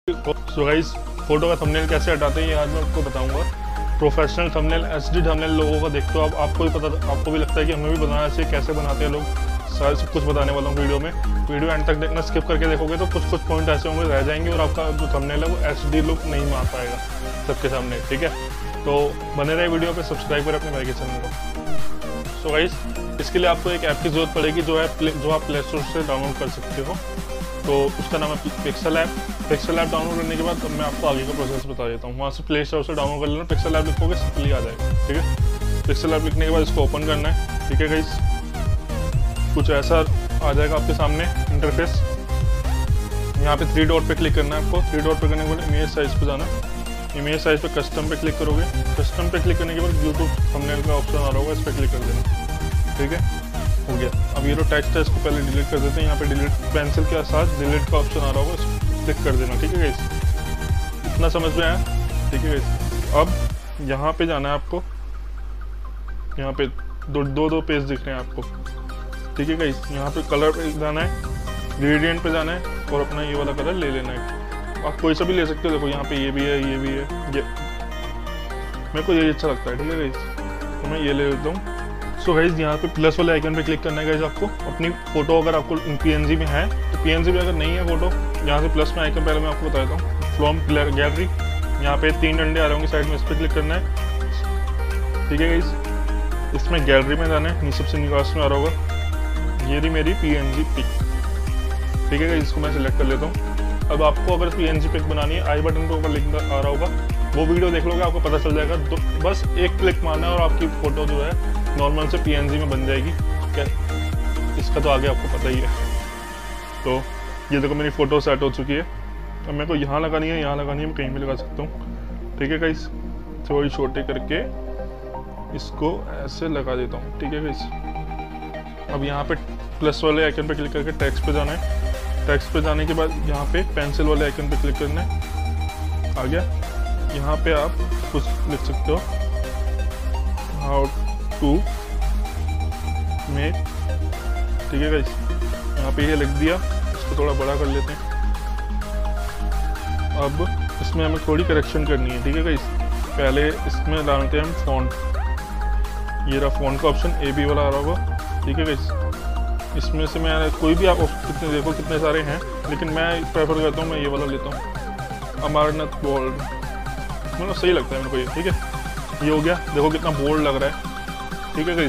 सो guys, photo का thumbnail कैसे हटाते हैं ये आज मैं आपको बताऊंगा। प्रोफेशनल थंबनेल, एचडी थंबनेल लोगों का देखते हो आपको भी लगता है कि हमें भी बनाना चाहिए। कैसे बनाते हैं लोग, सारे सब कुछ बताने वाला हूँ वीडियो में। वीडियो एंड तक देखना, स्किप करके देखोगे तो कुछ पॉइंट ऐसे होंगे रह जाएंगे और आपका जो थंबनेल है वो एचडी लुक नहीं मार पाएगा सबके सामने, ठीक है। तो बने रहे वीडियो पे, सब्सक्राइब करें अपने भाई के चैनल को। सो गाइस, इसके लिए आपको एक ऐप की जरूरत पड़ेगी जो आप प्ले स्टोर से डाउनलोड कर सकते हो। तो उसका नाम है Pixel app. Pixel app download करने के बाद मैं आपको आगे का प्रोसेस बता देता हूँ। वहाँ से प्ले स्टोर से डाउनलोड कर लेना, पिक्सल ऐप लिखोगे सिंपली आ जाएगा, ठीक है। पिक्सल ऐप लिखने के बाद इसको ओपन करना है, ठीक है गाइस। कुछ ऐसा आ जाएगा आपके सामने इंटरफेस। यहाँ पे 3 डॉट पे क्लिक करना है आपको। 3 डॉट पे करने के बाद इमेज साइज पे जाना है। इमेज साइज पे कस्टम पे क्लिक करोगे। कस्टम पे क्लिक करने के बाद यूट्यूब थंबनेल का ऑप्शन आ रहा होगा, इस पर क्लिक कर देना, ठीक है। हो गया। अब ये जो टेक्स्ट है इसको पहले डिलीट कर देते हैं। यहाँ पे डिलीट पेंसिल के साथ डिलीट का ऑप्शन आ रहा होगा, इसको क्लिक कर देना, ठीक है गाइस। इतना समझ में आया, ठीक है गाइस। अब यहाँ पे जाना है आपको। यहाँ पे दो पेज दिख रहे हैं आपको, ठीक है गाइस। यहाँ पे कलर पे जाना है, ग्रेडियंट पे जाना है और अपना ये वाला कलर ले लेना है। आप कोई सा भी ले सकते हो। देखो यहाँ पे ये भी है, ये भी है, ये मेरे को ये अच्छा लगता है, ठीक है गाइस, तो मैं ये ले लेता हूँ। सो गाइस, यहाँ पे प्लस वाले आइकन पे क्लिक करना है गाइस आपको। अपनी फोटो अगर आपको पीएनजी में है तो पीएनजी में, अगर नहीं है फोटो, यहाँ से प्लस में आइकन पहले मैं आपको बता देता हूँ, फ्रॉम गैलरी। यहाँ पे 3 डंडे आ रहे होंगे साइड में, इस पर क्लिक करना है, ठीक है गाइस। इसमें गैलरी में जाना है, नीचे से निकास में आ रहा होगा, ये रही मेरी पीएनजी पिक, ठीक है गाइस। इसको मैं सिलेक्ट कर लेता हूँ। अब आपको अगर पीएनजी पिक बनानी है, आई बटन के ऊपर लिंक आ रहा होगा, वो वीडियो देख लोगे, आपको पता चल जाएगा। तो बस एक क्लिक मारना है और आपकी फोटो जो है नॉर्मल से पीएनजी में बन जाएगी। क्या इसका तो आगे आपको पता ही है। तो ये देखो मेरी फ़ोटो सेट हो चुकी है। अब मेरे को यहाँ लगानी है, यहाँ लगानी है, मैं कहीं भी लगा सकता हूँ, ठीक है गाइस। थोड़ी छोटे करके इसको ऐसे लगा देता हूँ, ठीक है गाइस। अब यहाँ पे प्लस वाले आइकन पे क्लिक करके टेक्स्ट पे जाना है। टेक्स्ट पे जाने के बाद यहाँ पे पेंसिल वाले आइकन पे क्लिक करना है। आ गया। यहाँ पे आप कुछ लिख सकते हो, हाउ टू मेक, ठीक है गाइस। यहाँ पे ये लिख दिया, इसको थोड़ा बड़ा कर लेते हैं। अब इसमें हमें थोड़ी करेक्शन करनी है, ठीक है गाइस। पहले इसमें डालते हैं हम फॉन्ट। ये रहा फॉन्ट का ऑप्शन, AB वाला आ रहा होगा, ठीक है गाइस। इसमें से मैं कोई भी आप कितने देखो, कितने सारे हैं, लेकिन मैं प्रेफर करता हूँ, मैं ये वाला लेता हूँ, अमरनाथ बोल्ड, मतलब सही लगता है मेरे को ये, ठीक है। ये हो गया। देखो कितना बोल्ड लग रहा है, ठीक है गाइस।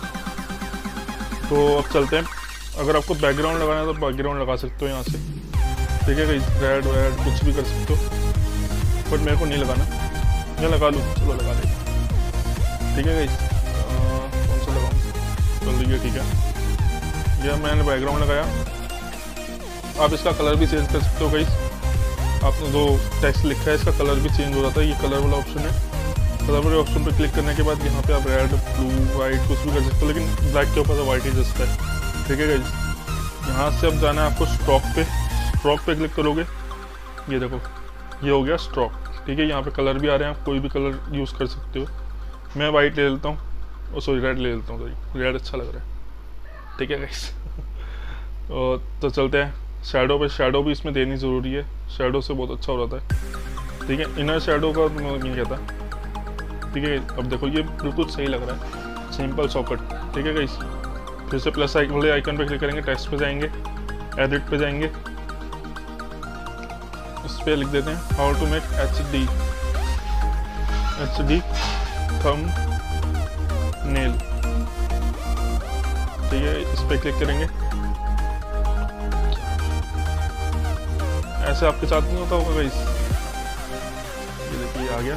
तो अब चलते हैं। अगर आपको बैकग्राउंड लगाना है तो बैकग्राउंड लगा सकते हो यहाँ से, ठीक है गाइस। रेड वेड कुछ भी कर सकते हो, बट मेरे को नहीं लगाना, मैं लगा लूँ, चलो लगा दे, ठीक है गाइस। कौन सा लगाऊँ, चल ये ठीक है। यह मैंने बैकग्राउंड लगाया। आप इसका कलर भी चेंज कर सकते हो गाइस। आपने जो टेक्स्ट लिखा है इसका कलर भी चेंज हो जाता है, ये कलर वाला ऑप्शन है। कलर वाले ऑप्शन पे क्लिक करने के बाद यहाँ पे आप रेड, ब्लू, वाइट कुछ भी कर सकते हो, लेकिन ब्लैक के ऊपर तो वाइट ही जस्ट है, ठीक है गाइस। यहाँ से अब जाना है आपको स्ट्रोक पे। स्ट्रोक पे क्लिक करोगे, ये देखो ये हो गया स्ट्रोक, ठीक है। यहाँ पे कलर भी आ रहे हैं, आप कोई भी कलर यूज़ कर सकते हो। मैं वाइट ले लेता हूँ, और सॉरी रेड ले लेता हूँ, सॉरी रेड अच्छा लग रहा है, ठीक है गाइस। तो चलते हैं शैडो पे। शैडो भी इसमें देनी ज़रूरी है, शैडो से बहुत अच्छा हो जाता है, ठीक है। इनर शैडो का मैं नहीं कहता, ठीक है। अब देखो ये बिल्कुल सही लग रहा है, सिंपल सॉकेट, ठीक है गाइस। फिर से प्लस वाले आइकन पे क्लिक करेंगे, टेक्स्ट पे जाएंगे, एडिट पे जाएंगे, इस पे लिख देते हैं how to make HD thumbnail, ठीक है। इस पे क्लिक करेंगे। ऐसे आपके साथ नहीं होता होगा गाइस, ये देखिए आ गया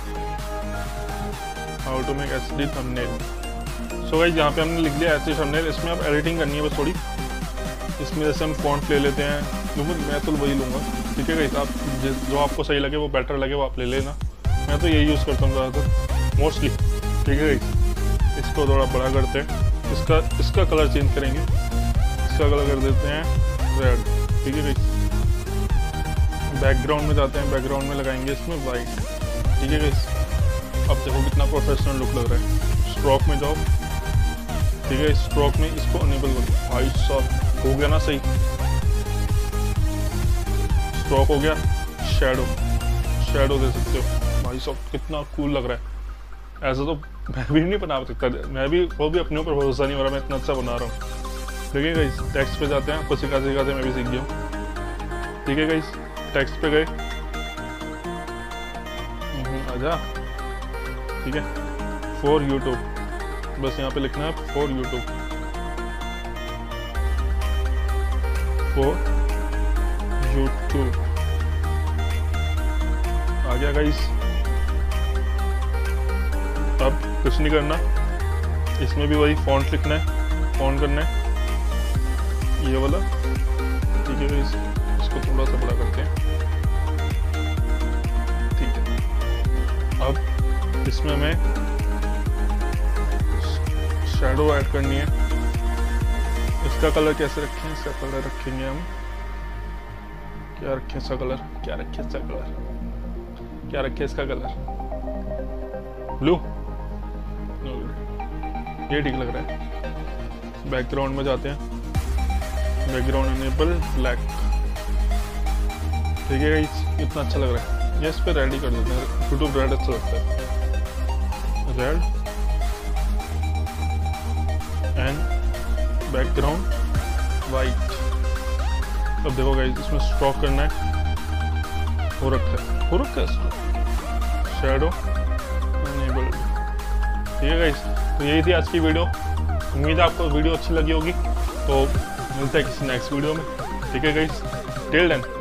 how to make HD thumbnail. So guys, यहाँ पे हमने लिख लिया HD थंबनेल। इसमें आप एडिटिंग करनी है बस थोड़ी। इसमें जैसे हम फॉन्ट ले लेते हैं, मैं तो वही लूँगा, ठीक है गाइस। आप जो आपको सही लगे, वो बेटर लगे, वो आप ले लेना। मैं तो यही यूज़ करता हूँ ज़्यादातर, मोस्टली, ठीक है गाइस। इसको थोड़ा बड़ा करते हैं, इसका कलर चेंज करेंगे। इसका कलर कर देते हैं रेड, ठीक है गाइस। बैकग्राउंड में जाते हैं, बैकग्राउंड में लगाएंगे इसमें वाइट, ठीक है गाइस। अब देखो कितना प्रोफेशनल लुक लग रहा है। स्ट्रोक में जाओ, ठीक है। स्ट्रोक में इसको अनेबल करो, भाई साहब हो गया ना सही। स्ट्रोक हो गया। शेडो दे सकते हो। भाई साहब कितना कूल लग रहा है। ऐसा तो मैं भी नहीं बना सकता, मैं भी वो भी अपने ऊपर भरोसा नहीं हो रहा मैं इतना अच्छा बना रहा हूँ। देखिए गाइस टेक्स्ट पे जाते हैं, आपको सिखाते सिखाते मैं भी सीख गया हूँ। ठीक है गाइस टेक्स्ट पे गए, आजा। ठीक है फॉर यूट्यूब, बस यहाँ पे लिखना है फॉर यूट्यूब, फॉर यूट्यूब आ गया गाइस। अब कुछ नहीं करना, इसमें भी वही फॉन्ट लिखना है, फॉन्ट करना है ये वाला। ठीक है गाइस इसको थोड़ा सा बड़ा करते हैं। ठीक है अब इसमें हमें शैडो ऐड करनी है। इसका कलर कैसे रखें, इसका कलर रखेंगे हम, क्या रखें इसका कलर, क्या रखें इसका कलर, क्या रखें इसका कलर, ब्लू, ये ठीक लग रहा है। बैकग्राउंड में जाते हैं, बैकग्राउंड इनेबल ब्लैक। ठीक है गाइस इतना अच्छा लग रहा है, ये इस पे रेडी कर देते हैं। यूट्यूब रेड अच्छा लगता है, रेड एंड बैकग्राउंड वाइट। अब देखो गाइस इसमें स्ट्रोक करना है, हो रखा है शैडो इनेबल। ठीक है गाइस तो यही थी आज की वीडियो, उम्मीद है आपको वीडियो अच्छी लगी होगी। तो मिलते हैं किसी नेक्स्ट वीडियो में। ठीक है गाइस टिल देन